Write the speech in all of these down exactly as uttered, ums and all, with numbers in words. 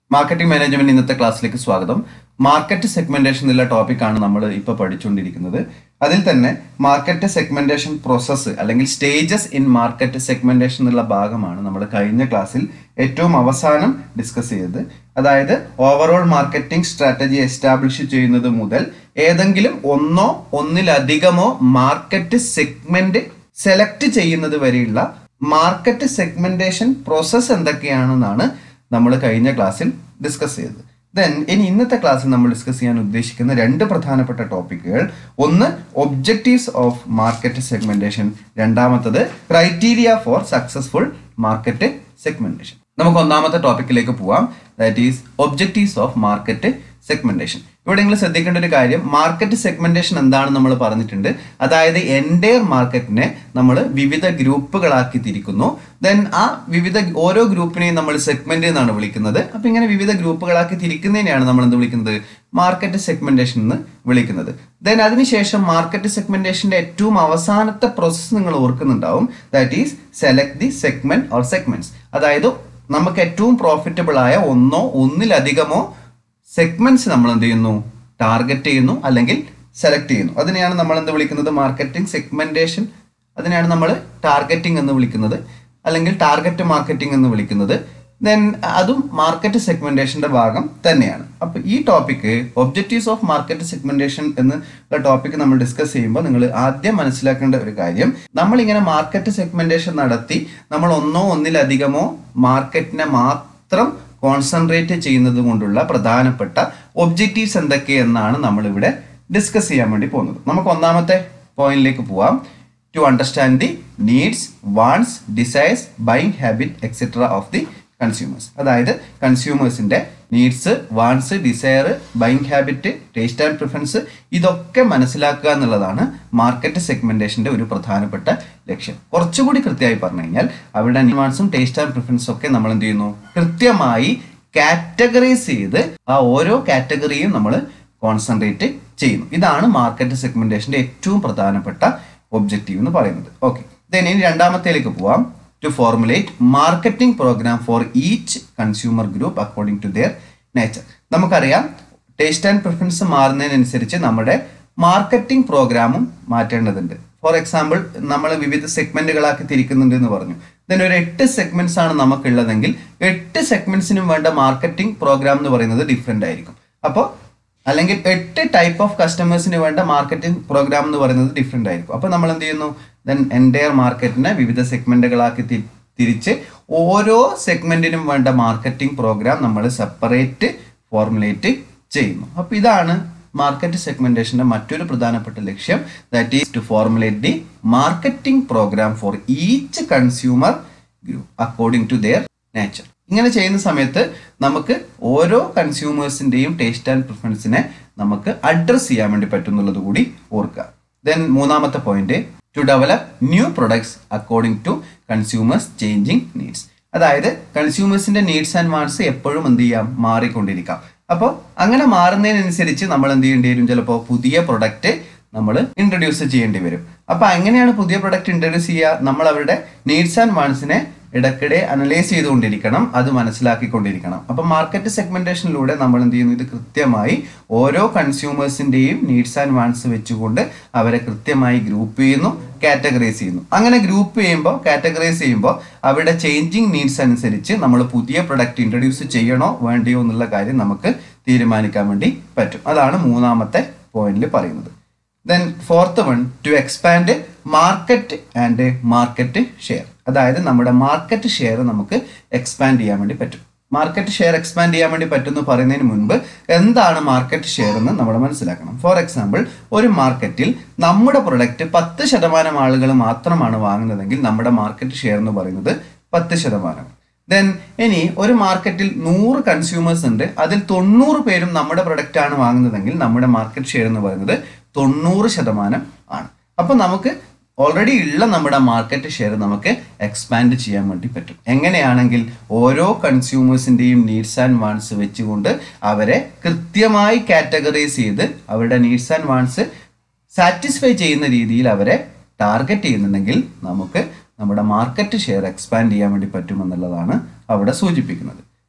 Marketing management ഇന്നത്തെ ക്ലാസ്സിലേക്ക് സ്വാഗതം. മാർക്കറ്റ് സെഗ്മെന്റേഷൻ എന്നുള്ള ടോപ്പിക്കാണ് നമ്മൾ ഇപ്പോൾ പഠിച്ചുകൊണ്ടിരിക്കുന്നത്. അതിൽ തന്നെ മാർക്കറ്റ് സെഗ്മെന്റേഷൻ പ്രോസസ്സ് അല്ലെങ്കിൽ സ്റ്റേജസ് ഇൻ മാർക്കറ്റ് സെഗ്മെന്റേഷൻ എന്നുള്ള ഭാഗമാണ് നമ്മൾ കഴിഞ്ഞ ക്ലാസ്സിൽ ഏറ്റവും അവസാനം ഡിസ്കസ് ചെയ്തത്. അതായത് ഓവറോൾ മാർക്കറ്റിംഗ് സ്ട്രാറ്റജി എസ്റ്റാബ്ലിഷ് ചെയ്യുന്നത് മുതൽ ഏതെങ്കിലും ഒന്നോ ഒന്നിലധികമോ മാർക്കറ്റ് സെഗ്മെന്റ് സെലക്ട് ചെയ്യുന്നത് വരെയുള്ള മാർക്കറ്റ് സെഗ്മെന്റേഷൻ പ്രോസസ്സ് എന്തൊക്കെയാണെന്നാണ് നമ്മൾ കഴിഞ്ഞ ക്ലാസ്സിൽ ഡിസ്കസ് ചെയ്തത്. ദെൻ ഇനി ഇന്നത്തെ ക്ലാസ്സിൽ നമ്മൾ ഡിസ്കസ് ചെയ്യാൻ ഉദ്ദേശിക്കുന്ന രണ്ട് പ്രധാനപ്പെട്ട ടോപ്പിക്കുകൾ, ഒന്ന് ഒബ്ജക്റ്റീവ്സ് ഓഫ് മാർക്കറ്റ് സെഗ്മെന്റേഷൻ, രണ്ടാമത്തത് criteria for successful market segmentation. നമുക്ക് ഒന്നാമത്തെ ടോപ്പിക്കിലേക്ക് പോവാം. That is objectives of market segmentation. ഇവിടെ നിങ്ങൾ ശ്രദ്ധിക്കേണ്ട ഒരു കാര്യം, മാർക്കറ്റ് സെഗ്മെന്റേഷൻ എന്താണെന്ന് നമ്മൾ പറഞ്ഞിട്ടുണ്ട്. അതായത് എൻറ്റയർ മാർക്കറ്റിനെ നമ്മൾ വിവിധ ഗ്രൂപ്പുകളാക്കി തിരിക്കുന്നു. ദെൻ ആ വിവിധ ഓരോ ഗ്രൂപ്പിനെയും നമ്മൾ സെഗ്മെന്റ് എന്നാണ് വിളിക്കുന്നത്. അപ്പൊ ഇങ്ങനെ വിവിധ ഗ്രൂപ്പുകളാക്കി തിരിക്കുന്നതിനെയാണ് നമ്മൾ എന്ത് വിളിക്കുന്നത്? മാർക്കറ്റ് സെഗ്മെന്റേഷൻ എന്ന് വിളിക്കുന്നത്. ദെൻ അതിനുശേഷം മാർക്കറ്റ് സെഗ്മെന്റേഷന്റെ ഏറ്റവും അവസാനത്തെ പ്രോസസ്സ് നിങ്ങൾ ഓർക്കുന്നുണ്ടാവും. That is select the segment or segments. അതായത് നമുക്ക് ഏറ്റവും പ്രോഫിറ്റബിൾ ആയ ഒന്നോ ഒന്നിലധികമോ സെഗ്മെന്റ്സ് നമ്മൾ എന്ത് ചെയ്യുന്നു? ടാർഗറ്റ് ചെയ്യുന്നു അല്ലെങ്കിൽ സെലക്ട് ചെയ്യുന്നു. അതിനെയാണ് നമ്മൾ എന്ത് വിളിക്കുന്നത്? Marketing segmentation. അതിനെയാണ് നമ്മൾ ടാർഗറ്റിംഗ് എന്ന് വിളിക്കുന്നത്, അല്ലെങ്കിൽ ടാർഗറ്റ് മാർക്കറ്റിംഗ് എന്ന് വിളിക്കുന്നത്. ദെൻ അതും മാർക്കറ്റ് സെഗ്മെന്റേഷന്റെ ഭാഗം തന്നെയാണ്. അപ്പൊ ഈ topic objectives of market segmentation എന്നുള്ള ടോപ്പിക്ക് നമ്മൾ ഡിസ്കസ് ചെയ്യുമ്പോൾ നിങ്ങൾ ആദ്യം മനസ്സിലാക്കേണ്ട ഒരു കാര്യം, നമ്മൾ ഇങ്ങനെ മാർക്കറ്റ് സെഗ്മെന്റേഷൻ നടത്തി നമ്മൾ ഒന്നോ ഒന്നിലധികമോ മാർക്കറ്റിനെ മാത്രം കോൺസെൻട്രേറ്റ് ചെയ്യുന്നത് കൊണ്ടുള്ള പ്രധാനപ്പെട്ട ഒബ്ജക്റ്റീവ്സ് എന്തൊക്കെയെന്നാണ് നമ്മൾ ഇവിടെ ഡിസ്കസ് ചെയ്യാൻ വേണ്ടി പോകുന്നത്. നമുക്ക് ഒന്നാമത്തെ പോയിന്റിലേക്ക് പോവാം. To understand the needs, wants, desires, buying habit etcetera of the consumers. അതായത് കൺസ്യൂമേഴ്സിന്റെ needs, wants, desire, buying habit, taste and preference, ഇതൊക്കെ മനസ്സിലാക്കുക എന്നുള്ളതാണ് മാർക്കറ്റ് സെഗ്മെന്റേഷന്റെ ഒരു പ്രധാനപ്പെട്ട ലക്ഷ്യം. കുറച്ചുകൂടി കൃത്യമായി പറഞ്ഞു കഴിഞ്ഞാൽ അവിടെ വാണ്ട്സും ടേസ്റ്റ് ആൻഡ് പ്രിഫറൻസും ഒക്കെ നമ്മൾ എന്ത് ചെയ്യുന്നു? കൃത്യമായി കാറ്റഗറൈസ് ചെയ്ത് ആ ഓരോ കാറ്റഗറിയും നമ്മൾ കോൺസെൻട്രേറ്റ് ചെയ്യുന്നു. ഇതാണ് മാർക്കറ്റ് സെഗ്മെന്റേഷന്റെ ഏറ്റവും പ്രധാനപ്പെട്ട ഒബ്ജക്റ്റീവ് എന്ന് പറയുന്നത്. ഓക്കെ, ദെൻ ഇനി രണ്ടാമത്തേലേക്ക് പോവാം. To formulate marketing program for each consumer group according to their nature. നമുക്കറിയാം ടേസ്റ്റ് ആൻഡ് പ്രിഫറൻസ് മാറുന്നതിനനുസരിച്ച് നമ്മുടെ മാർക്കറ്റിംഗ് പ്രോഗ്രാമും മാറ്റേണ്ടതുണ്ട്. ഫോർ എക്സാമ്പിൾ, നമ്മൾ വിവിധ സെഗ്മെന്റുകളാക്കി തിരിക്കുന്നുണ്ട് എന്ന് പറഞ്ഞു. ദെൻ ഒരു എട്ട് സെഗ്മെന്റ്സ് ആണ് നമുക്കുള്ളതെങ്കിൽ എട്ട് സെഗ്മെന്റ്സിനും വേണ്ട മാർക്കറ്റിംഗ് പ്രോഗ്രാം എന്ന് പറയുന്നത് ഡിഫറെന്റ് ആയിരിക്കും. അപ്പോൾ അല്ലെങ്കിൽ എട്ട് ടൈപ്പ് ഓഫ് കസ്റ്റമേഴ്സിന് വേണ്ട മാർക്കറ്റിംഗ് പ്രോഗ്രാം എന്ന് പറയുന്നത് ഡിഫറെന്റ് ആയിരിക്കും. അപ്പോൾ നമ്മൾ എന്ത് ചെയ്യുന്നു? ദെൻ എൻറ്റയർ മാർക്കറ്റിനെ വിവിധ സെഗ്മെന്റുകളാക്കി തിരിച്ച് ഓരോ സെഗ്മെന്റിനും വേണ്ട മാർക്കറ്റിംഗ് പ്രോഗ്രാം നമ്മൾ സെപ്പറേറ്റ് ഫോർമുലേറ്റ് ചെയ്യുന്നു. അപ്പോൾ ഇതാണ് മാർക്കറ്റ് സെഗ്മെന്റേഷന്റെ മറ്റൊരു പ്രധാനപ്പെട്ട ലക്ഷ്യം. That is to formulate the marketing program for each consumer group according to their nature. ഇങ്ങനെ ചെയ്യുന്ന സമയത്ത് നമുക്ക് ഓരോ കൺസ്യൂമേഴ്സിന്റെയും ടേസ്റ്റ് ആൻഡ് പ്രിഫറൻസിനെ നമുക്ക് അഡ്രസ് ചെയ്യാൻ വേണ്ടി പറ്റും എന്നുള്ളത് കൂടി ഓർക്കുക. ദെൻ മൂന്നാമത്തെ point, to develop new products according to consumers changing needs. അതായത് കൺസ്യൂമേഴ്സിന്റെ നീഡ്സ് ആൻഡ് വാണ്ട്സ് എപ്പോഴും എന്ത് ചെയ്യാം? മാറിക്കൊണ്ടിരിക്കാം. അപ്പോൾ അങ്ങനെ മാറുന്നതിനനുസരിച്ച് നമ്മൾ എന്ത് ചെയ്യേണ്ടി വരും? ചിലപ്പോൾ പുതിയ പ്രൊഡക്റ്റ് നമ്മൾ ഇൻട്രൊഡ്യൂസ് ചെയ്യേണ്ടി വരും. അപ്പൊ എങ്ങനെയാണ് പുതിയ പ്രൊഡക്റ്റ് ഇൻട്രൊഡ്യൂസ് ചെയ്യുക? നമ്മൾ അവരുടെ നീഡ്സ് ആൻഡ് വാണ്ട്സിനെ ഇടയ്ക്കിടെ അനലൈസ് ചെയ്തുകൊണ്ടിരിക്കണം, അത് മനസ്സിലാക്കിക്കൊണ്ടിരിക്കണം. അപ്പൊ മാർക്കറ്റ് സെഗ്മെന്റേഷനിലൂടെ നമ്മൾ എന്ത് ചെയ്യുന്നു? ഇത് കൃത്യമായി ഓരോ കൺസ്യൂമേഴ്സിന്റെയും നീഡ്സ് ആൻഡ് വാണ്ട്സ് വെച്ചുകൊണ്ട് അവരെ കൃത്യമായി ഗ്രൂപ്പ് ചെയ്യുന്നു, കാറ്റഗറൈസ് ചെയ്യുന്നു. അങ്ങനെ ഗ്രൂപ്പ് ചെയ്യുമ്പോൾ, കാറ്റഗറൈസ് ചെയ്യുമ്പോൾ അവരുടെ ചേഞ്ചിങ് നീഡ്സ് അനുസരിച്ച് നമ്മൾ പുതിയ പ്രൊഡക്റ്റ് ഇൻട്രൊഡ്യൂസ് ചെയ്യണോ വേണ്ടയോ എന്നുള്ള കാര്യം നമുക്ക് തീരുമാനിക്കാൻ വേണ്ടി പറ്റും. അതാണ് മൂന്നാമത്തെ പോയിന്റിൽ പറയുന്നത്. Then fourth one, to expand market and market share. അതായത് നമ്മുടെ മാർക്കറ്റ് ഷെയർ നമുക്ക് എക്സ്പാൻഡ് ചെയ്യാൻ വേണ്ടി പറ്റും. മാർക്കറ്റ് ഷെയർ എക്സ്പാൻഡ് ചെയ്യാൻ വേണ്ടി പറ്റുമെന്ന് പറയുന്നതിന് മുൻപ് എന്താണ് മാർക്കറ്റ് ഷെയർ എന്ന് നമ്മൾ മനസ്സിലാക്കണം. ഫോർ എക്സാമ്പിൾ, ഒരു മാർക്കറ്റിൽ നമ്മുടെ പ്രൊഡക്റ്റ് പത്ത് ശതമാനം ആളുകൾ മാത്രമാണ് വാങ്ങുന്നതെങ്കിൽ നമ്മുടെ മാർക്കറ്റ് ഷെയർ എന്ന് പറയുന്നത് പത്ത് ശതമാനം. ദെൻ ഇനി ഒരു മാർക്കറ്റിൽ നൂറ് കൺസ്യൂമേഴ്സ് ഉണ്ട്, അതിൽ തൊണ്ണൂറ് പേരും നമ്മുടെ പ്രൊഡക്റ്റ് ആണ് വാങ്ങുന്നതെങ്കിൽ നമ്മുടെ മാർക്കറ്റ് ഷെയർ എന്ന് പറയുന്നത് തൊണ്ണൂറ് ശതമാനം ആണ്. അപ്പൊ നമുക്ക് ഓൾറെഡി ഉള്ള നമ്മുടെ മാർക്കറ്റ് ഷെയർ നമുക്ക് എക്സ്പാൻഡ് ചെയ്യാൻ വേണ്ടി പറ്റും. എങ്ങനെയാണെങ്കിൽ ഓരോ കൺസ്യൂമേഴ്സിന്റെയും നീഡ്സ് ആൻഡ് വാണ്ട്സ് വെച്ചുകൊണ്ട് അവരെ കൃത്യമായി കാറ്റഗറൈസ് ചെയ്ത് അവരുടെ നീഡ്സ് ആൻഡ് വാണ്ട്സ് സാറ്റിസ്ഫൈ ചെയ്യുന്ന രീതിയിൽ അവരെ ടാർഗറ്റ് ചെയ്യുന്നുണ്ടെങ്കിൽ നമുക്ക് നമ്മുടെ മാർക്കറ്റ് ഷെയർ എക്സ്പാൻഡ് ചെയ്യാൻ വേണ്ടി പറ്റുമെന്നുള്ളതാണ് അവിടെ സൂചിപ്പിക്കുന്നത്.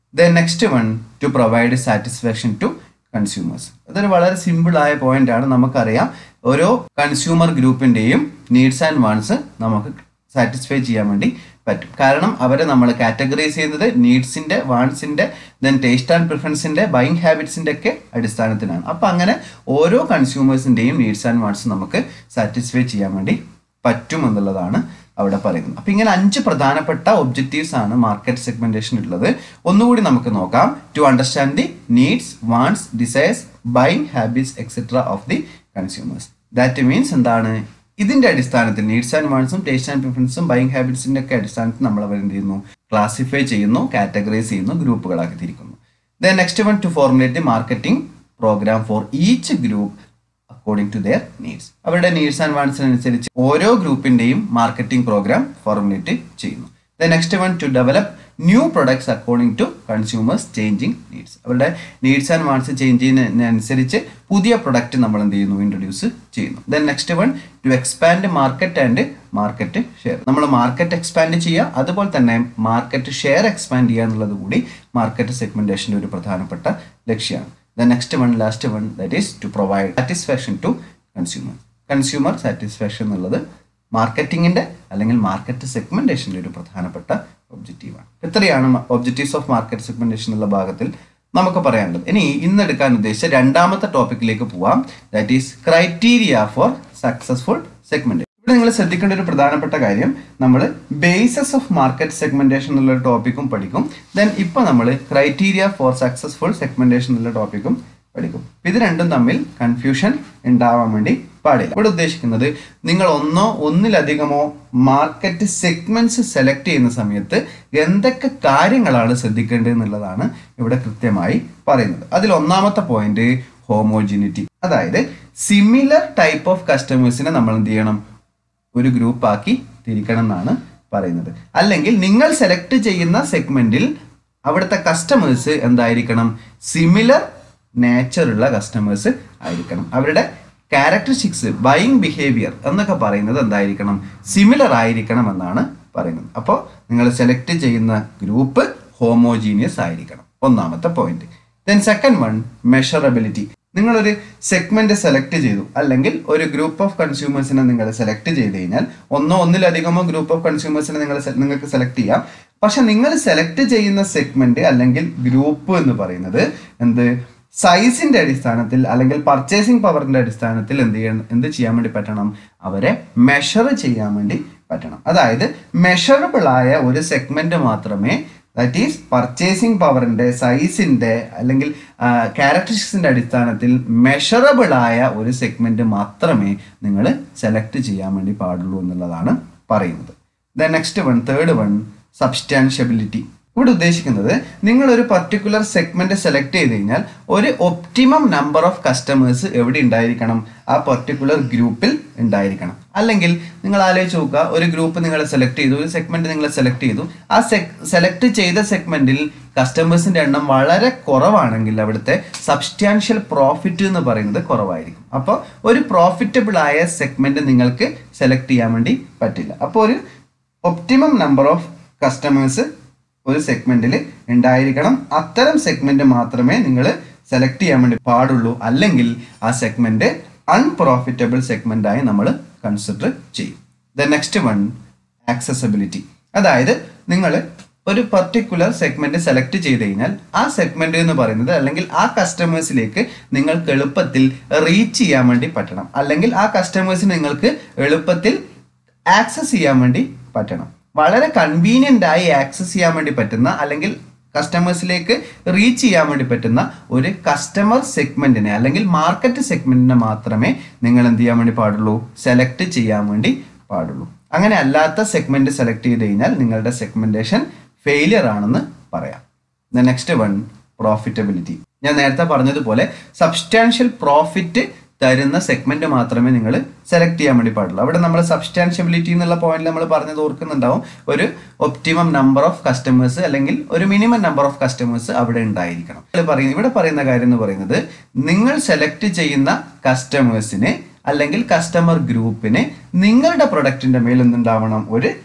Then next one to provide satisfaction to consumers. ഇതൊരു വളരെ സിമ്പിൾ ആയ പോയിന്റ് ആണ്. നമുക്കറിയാം ഓരോ കൺസ്യൂമർ ഗ്രൂപ്പിന്റെയും നീഡ്സ് ആൻഡ് വാണ്ട്സ് നമുക്ക് സാറ്റിസ്ഫൈ ചെയ്യാൻ വേണ്ടി പറ്റും. കാരണം അവരെ നമ്മൾ കാറ്റഗറൈസ് ചെയ്യുന്നത് നീഡ്സിന്റെ, വാണ്ട്സിന്റെ, ദെൻ ടേസ്റ്റ് ആൻഡ് പ്രിഫറൻസിന്റെ, ബൈങ് ഹാബിറ്റ്സിന്റെ ഒക്കെ അടിസ്ഥാനത്തിലാണ്. അപ്പൊ അങ്ങനെ ഓരോ കൺസ്യൂമേഴ്സിന്റെയും നീഡ്സ് ആൻഡ് വാണ്ട്സ് നമുക്ക് സാറ്റിസ്ഫൈ ചെയ്യാൻ വേണ്ടി പറ്റും എന്നുള്ളതാണ് അവിടെ പറയുന്നത്. അപ്പൊ ഇങ്ങനെ അഞ്ച് പ്രധാനപ്പെട്ട ഒബ്ജക്റ്റീവ്സ് ആണ് മാർക്കറ്റ് സെഗ്മെന്റേഷൻ ഉള്ളത്. ഒന്നുകൂടി നമുക്ക് നോക്കാം. To understand the needs, wants, desires, buying habits etcetera of the consumers. That means എന്താണ്? ഇതിന്റെ അടിസ്ഥാനത്തിൽ നീഡ്സ് ആൻഡ് വാണ്ട്സും ടേസ്റ്റ് ആൻഡ് പ്രിഫറൻസും ബൈങ് ഹാബിറ്റ്സിന്റെ ഒക്കെ അടിസ്ഥാനത്തിൽ നമ്മൾ അവർ എന്ത് ചെയ്യുന്നു? ക്ലാസിഫൈ ചെയ്യുന്നു, കാറ്റഗറൈസ് ചെയ്യുന്നു, ഗ്രൂപ്പുകളാക്കി തിരിക്കുന്നു. Then next one to formulate the marketing program for each group according to their needs. അവരുടെ നീഡ്സ് ആൻഡ് വാണ്ട്സിനനുസരിച്ച് ഓരോ ഗ്രൂപ്പിന്റെയും മാർക്കറ്റിംഗ് പ്രോഗ്രാം ഫോർമുലേറ്റ് ചെയ്യുന്നു. Then next one to develop new products according to consumers changing needs. അവരുടെ needs and wants change ചെയ്യുന്നതിനനുസരിച്ച് പുതിയ product നമ്മൾ എന്ത് ചെയ്യുന്നു? ഇൻട്രൊഡ്യൂസ് ചെയ്യുന്നു. Then next one to expand market and market share. നമ്മൾ മാർക്കറ്റ് എക്സ്പാൻഡ് ചെയ്യുക, അതുപോലെ തന്നെ മാർക്കറ്റ് ഷെയർ എക്സ്പാൻഡ് ചെയ്യുക എന്നുള്ളത് കൂടി മാർക്കറ്റ് സെഗ്മെന്റേഷന്റെ ഒരു പ്രധാനപ്പെട്ട ലക്ഷ്യമാണ്. Then next one last one that is to provide satisfaction to consumer. Consumer satisfaction എന്നുള്ളത് മാർക്കറ്റിംഗിന്റെ അല്ലെങ്കിൽ മാർക്കറ്റ് സെഗ്മെന്റേഷന്റെ ഒരു പ്രധാനപ്പെട്ട ഒബ്ജക്റ്റീവാണ്. ഇത്രയാണ് ഒബ്ജക്റ്റീവ്സ് ഓഫ് മാർക്കറ്റ് സെഗ്മെന്റേഷൻ എന്നുള്ള ഭാഗത്തിൽ നമുക്ക് പറയാനുള്ളത്. ഇനി ഇന്ന് എടുക്കാൻ ഉദ്ദേശിച്ച രണ്ടാമത്തെ ടോപ്പിക്കിലേക്ക് പോവാം. That is criteria for successful segmentation. ഇവിടെ നിങ്ങൾ ശ്രദ്ധിക്കേണ്ട ഒരു പ്രധാനപ്പെട്ട കാര്യം, നമ്മൾ ബേസസ് ഓഫ് മാർക്കറ്റ് സെഗ്മെന്റേഷൻ എന്നുള്ള ടോപ്പിക്കും പഠിക്കും. ദെൻ ഇപ്പൊ നമ്മൾ ക്രൈറ്റീരിയ ഫോർ സക്സസ്ഫുൾ സെഗ്മെന്റേഷൻ എന്നുള്ള ടോപ്പിക്കും പഠിക്കും. ഇത് രണ്ടും തമ്മിൽ കൺഫ്യൂഷൻ ഉണ്ടാവാൻ വേണ്ടി പാടില്ല. ഇവിടെ ഉദ്ദേശിക്കുന്നത് നിങ്ങൾ ഒന്നോ ഒന്നിലധികമോ മാർക്കറ്റ് സെഗ്മെന്റ്സ് സെലക്ട് ചെയ്യുന്ന സമയത്ത് എന്തൊക്കെ കാര്യങ്ങളാണ് ശ്രദ്ധിക്കേണ്ടത് എന്നുള്ളതാണ് ഇവിടെ കൃത്യമായി പറയുന്നത്. അതിൽ ഒന്നാമത്തെ പോയിന്റ് ഹോമോജിനിറ്റി. അതായത് സിമിലർ ടൈപ്പ് ഓഫ് കസ്റ്റമേഴ്സിനെ നമ്മൾ എന്ത് ചെയ്യണം? ഒരു ഗ്രൂപ്പ് ആക്കി തിരിക്കണം എന്നാണ് പറയുന്നത്. അല്ലെങ്കിൽ നിങ്ങൾ സെലക്ട് ചെയ്യുന്ന സെഗ്മെന്റിൽ അവിടുത്തെ കസ്റ്റമേഴ്സ് എന്തായിരിക്കണം? സിമിലർ നേച്ചർ ഉള്ള കസ്റ്റമേഴ്സ് ആയിരിക്കണം. അവരുടെ ക്യാരക്ടറിസ്റ്റിക്സ്, ബൈയിങ് ബിഹേവിയർ എന്നൊക്കെ പറയുന്നത് എന്തായിരിക്കണം? സിമിലർ ആയിരിക്കണം എന്നാണ് പറയുന്നത്. അപ്പോൾ നിങ്ങൾ സെലക്ട് ചെയ്യുന്ന ഗ്രൂപ്പ് ഹോമോജീനിയസ് ആയിരിക്കണം. ഒന്നാമത്തെ point. Then second one measurability. നിങ്ങളൊരു സെഗ്മെന്റ് സെലക്ട് ചെയ്തു, അല്ലെങ്കിൽ ഒരു ഗ്രൂപ്പ് ഓഫ് കൺസ്യൂമേഴ്സിനെ നിങ്ങൾ സെലക്ട് ചെയ്ത് കഴിഞ്ഞാൽ, ഒന്നോ ഒന്നിലധികമോ ഗ്രൂപ്പ് ഓഫ് കൺസ്യൂമേഴ്സിനെ നിങ്ങൾ നിങ്ങൾക്ക് സെലക്ട് ചെയ്യാം. പക്ഷെ നിങ്ങൾ സെലക്ട് ചെയ്യുന്ന സെഗ്മെന്റ് അല്ലെങ്കിൽ ഗ്രൂപ്പ് എന്ന് പറയുന്നത് എന്ത്? സൈസിന്റെ അടിസ്ഥാനത്തിൽ അല്ലെങ്കിൽ പർച്ചേസിംഗ് പവറിന്റെ അടിസ്ഥാനത്തിൽ എന്ത് ചെയ്യണം? എന്ത് ചെയ്യാൻ വേണ്ടി പറ്റണം? അവരെ മെഷർ ചെയ്യാൻ വേണ്ടി പറ്റണം. അതായത് മെഷറബിൾ ആയ ഒരു സെഗ്മെന്റ് മാത്രമേ, ദാറ്റ് ഈസ് പർച്ചേസിംഗ് പവറിന്റെ, സൈസിന്റെ അല്ലെങ്കിൽ ക്യാരക്ടറിസ്റ്റിക്സിന്റെ അടിസ്ഥാനത്തിൽ മെഷറബിൾ ആയ ഒരു സെഗ്മെന്റ് മാത്രമേ നിങ്ങൾ സെലക്ട് ചെയ്യാൻ വേണ്ടി പാടുള്ളൂ എന്നുള്ളതാണ് പറയുന്നത്. Then next one, third one, substantiability. ഇവിടെ ഉദ്ദേശിക്കുന്നത് നിങ്ങൾ ഒരു പർട്ടിക്കുലർ സെഗ്മെന്റ് സെലക്ട് ചെയ്ത് കഴിഞ്ഞാൽ ഒരു ഒപ്റ്റിമം നമ്പർ ഓഫ് കസ്റ്റമേഴ്സ് എവിടെ ഉണ്ടായിരിക്കണം? ആ പർട്ടിക്കുലർ ഗ്രൂപ്പിൽ ഉണ്ടായിരിക്കണം. അല്ലെങ്കിൽ നിങ്ങൾ ആലോചിച്ച് നോക്കുക, ഒരു ഗ്രൂപ്പ് നിങ്ങൾ സെലക്ട് ചെയ്തു, ഒരു സെഗ്മെന്റ് നിങ്ങൾ സെലക്ട് ചെയ്തു, ആ സെലക്ട് ചെയ്ത സെഗ്മെന്റിൽ കസ്റ്റമേഴ്സിന്റെ എണ്ണം വളരെ കുറവാണെങ്കിൽ അവിടുത്തെ സബ്സ്റ്റാൻഷ്യൽ പ്രോഫിറ്റ് എന്ന് പറയുന്നത് കുറവായിരിക്കും. അപ്പോൾ ഒരു പ്രോഫിറ്റബിൾ ആയ സെഗ്മെന്റ് നിങ്ങൾക്ക് സെലക്ട് ചെയ്യാൻ വേണ്ടി പറ്റില്ല. അപ്പോൾ ഒരു ഒപ്റ്റിമം നമ്പർ ഓഫ് കസ്റ്റമേഴ്സ് ഒരു സെഗ്മെന്റിൽ ഉണ്ടായിരിക്കണം. അത്തരം സെഗ്മെന്റ് മാത്രമേ നിങ്ങൾ സെലക്ട് ചെയ്യാൻ വേണ്ടി പാടുള്ളൂ. അല്ലെങ്കിൽ ആ സെഗ്മെന്റ് അൺപ്രോഫിറ്റബിൾ സെഗ്മെന്റ് ആയി നമ്മൾ കൺസിഡർ ചെയ്യും. The next one, accessibility. അതായത് നിങ്ങൾ ഒരു പർട്ടിക്കുലർ സെഗ്മെന്റ് സെലക്ട് ചെയ്ത് കഴിഞ്ഞാൽ ആ സെഗ്മെന്റ് എന്ന് പറയുന്നത്, അല്ലെങ്കിൽ ആ കസ്റ്റമേഴ്സിലേക്ക് നിങ്ങൾക്ക് എളുപ്പത്തിൽ റീച്ച് ചെയ്യാൻ വേണ്ടി പറ്റണം. അല്ലെങ്കിൽ ആ കസ്റ്റമേഴ്സിന് നിങ്ങൾക്ക് എളുപ്പത്തിൽ ആക്സസ് ചെയ്യാൻ വേണ്ടി പറ്റണം. വളരെ കൺവീനിയന്റ് ആയി ആക്സസ് ചെയ്യാൻ വേണ്ടി പറ്റുന്ന, അല്ലെങ്കിൽ കസ്റ്റമേഴ്സിലേക്ക് റീച്ച് ചെയ്യാൻ വേണ്ടി പറ്റുന്ന ഒരു കസ്റ്റമർ സെഗ്മെന്റിനെ അല്ലെങ്കിൽ മാർക്കറ്റ് സെഗ്മെന്റിനെ മാത്രമേ നിങ്ങൾ എന്ത് ചെയ്യാൻ വേണ്ടി പാടുള്ളൂ? സെലക്ട് ചെയ്യാൻ വേണ്ടി പാടുള്ളൂ. അങ്ങനെ അല്ലാത്ത സെഗ്മെന്റ് സെലക്ട് ചെയ്ത് കഴിഞ്ഞാൽ നിങ്ങളുടെ സെഗ്മെന്റേഷൻ ഫെയിലിയർ ആണെന്ന് പറയാം. Next one, profitability. ഞാൻ നേരത്തെ പറഞ്ഞതുപോലെ സബ്സ്റ്റാൻഷ്യൽ പ്രോഫിറ്റ് തരുന്ന സെഗ്മെന്റ് മാത്രമേ നിങ്ങൾ സെലക്ട് ചെയ്യാൻ വേണ്ടി പാടുള്ളൂ. അവിടെ നമ്മൾ സബ്സ്റ്റാൻഷ്യബിലിറ്റി എന്നുള്ള പോയിന്റ് നമ്മൾ പറഞ്ഞത് ഓർക്കുന്നുണ്ടാവും. ഒരു ഒപ്റ്റിമം നമ്പർ ഓഫ് കസ്റ്റമേഴ്സ് അല്ലെങ്കിൽ ഒരു മിനിമം നമ്പർ ഓഫ് കസ്റ്റമേഴ്സ് അവിടെ ഉണ്ടായിരിക്കണം. ഇവിടെ പറയുന്ന കാര്യം എന്ന് പറയുന്നത്, നിങ്ങൾ സെലക്ട് ചെയ്യുന്ന കസ്റ്റമേഴ്സിന് അല്ലെങ്കിൽ കസ്റ്റമർ ഗ്രൂപ്പിന് നിങ്ങളുടെ പ്രൊഡക്റ്റിന്റെ മേൽ എന്തുണ്ടാവണം? ഒരു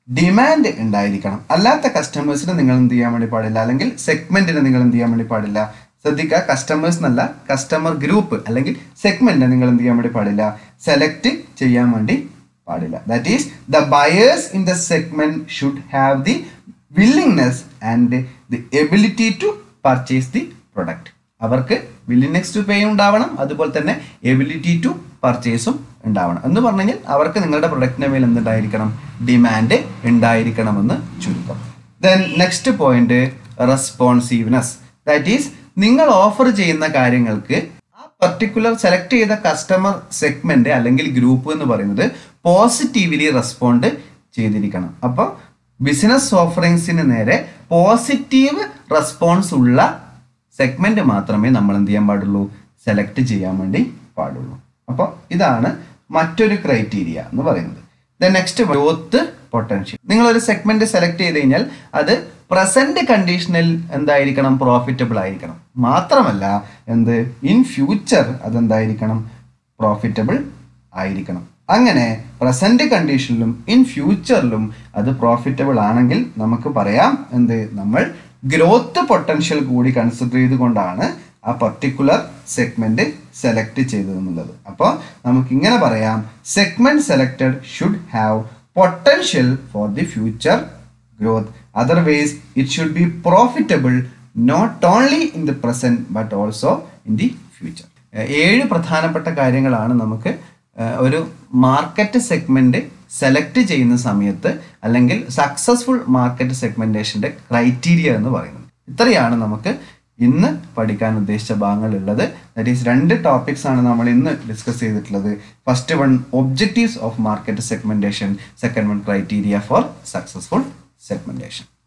ഡിമാൻഡ് ഉണ്ടായിരിക്കണം. അല്ലാത്ത കസ്റ്റമേഴ്സിന് നിങ്ങൾ എന്ത് ചെയ്യാൻ വേണ്ടി പാടില്ല, അല്ലെങ്കിൽ സെഗ്മെന്റിന് നിങ്ങൾ എന്ത് ചെയ്യാൻ വേണ്ടി പാടില്ല. ശ്രദ്ധിക്കുക, കസ്റ്റമേഴ്സ് എന്നല്ല, കസ്റ്റമർ ഗ്രൂപ്പ് അല്ലെങ്കിൽ സെഗ്മെന്റിനെ നിങ്ങൾ എന്ത് ചെയ്യാൻ വേണ്ടി പാടില്ല, സെലക്ട് ചെയ്യാൻ വേണ്ടി പാടില്ല. That is the buyers in the segment should have the willingness and the ability to purchase the product. അവർക്ക് വില്ലിംഗ്നെസ് ടു പേ ഉണ്ടാവണം, അതുപോലെ തന്നെ എബിലിറ്റി ടു പർച്ചേസും ഉണ്ടാവണം. എന്ന് പറഞ്ഞു കഴിഞ്ഞാൽ അവർക്ക് നിങ്ങളുടെ പ്രൊഡക്റ്റിന്റെ മേൽ എന്തുണ്ടായിരിക്കണം, ഡിമാൻഡ് ഉണ്ടായിരിക്കണമെന്ന് ചുരുക്കം. Then next point, responsiveness. That is നിങ്ങൾ ഓഫർ ചെയ്യുന്ന കാര്യങ്ങൾക്ക് ആ പർട്ടിക്കുലർ സെലക്ട് ചെയ്ത കസ്റ്റമർ സെഗ്മെന്റ് അല്ലെങ്കിൽ ഗ്രൂപ്പ് എന്ന് പറയുന്നത് പോസിറ്റീവ്ലി റെസ്പോണ്ട് ചെയ്തിരിക്കണം. അപ്പോൾ ബിസിനസ് ഓഫറിങ്സിന് നേരെ പോസിറ്റീവ് റെസ്പോൺസ് ഉള്ള സെഗ്മെന്റ് മാത്രമേ നമ്മൾ എന്ത് ചെയ്യാൻ പാടുള്ളൂ, സെലക്ട് ചെയ്യാൻ വേണ്ടി പാടുള്ളൂ. അപ്പോൾ ഇതാണ് മറ്റൊരു ക്രൈറ്റീരിയ എന്ന് പറയുന്നത്. Then next, growth potential. നിങ്ങളൊരു സെഗ്മെന്റ് സെലക്ട് ചെയ്ത് കഴിഞ്ഞാൽ അത് പ്രസന്റ് കണ്ടീഷനിൽ എന്തായിരിക്കണം, പ്രോഫിറ്റബിൾ ആയിരിക്കണം. മാത്രമല്ല എന്ത്, ഇൻ ഫ്യൂച്ചർ അതെന്തായിരിക്കണം, പ്രോഫിറ്റബിൾ ആയിരിക്കണം. അങ്ങനെ പ്രസന്റ് കണ്ടീഷനിലും ഇൻ ഫ്യൂച്ചറിലും അത് പ്രോഫിറ്റബിൾ ആണെങ്കിൽ നമുക്ക് പറയാം എന്ത്, നമ്മൾ ഗ്രോത്ത് പൊട്ടൻഷ്യൽ കൂടി കൺസിഡർ ചെയ്തുകൊണ്ടാണ് ആ പർട്ടിക്കുലർ സെഗ്മെന്റ് സെലക്ട് ചെയ്തതെന്നുള്ളത്. അപ്പോൾ നമുക്ക് ഇങ്ങനെ പറയാം, segment selected should have potential for the future growth, otherwise it should be profitable not only in the present but also in the future. ഏഴ് പ്രധാനപ്പെട്ട കാര്യങ്ങളാണ് നമുക്ക് ഒരു മാർക്കറ്റ് സെഗ്മെന്റ് സെലക്ട് ചെയ്യുന്ന സമയത്ത് അല്ലെങ്കിൽ സക്സസ്ഫുൾ മാർക്കറ്റ് സെഗ്മെന്റേഷന്റെ ക്രൈറ്റീരിയ എന്ന് പറയുന്നത്. ഇത്രയാണ് നമുക്ക് ഇന്ന് പഠിക്കാൻ ഉദ്ദേശിച്ച ഭാഗങ്ങളുള്ളത്. ദാറ്റ് ഈസ് രണ്ട് ടോപ്പിക്സ് ആണ് നമ്മൾ ഇന്ന് ഡിസ്കസ് ചെയ്തിട്ടുള്ളത്. First one, objectives of market segmentation. Second one, criteria for successful segmentation.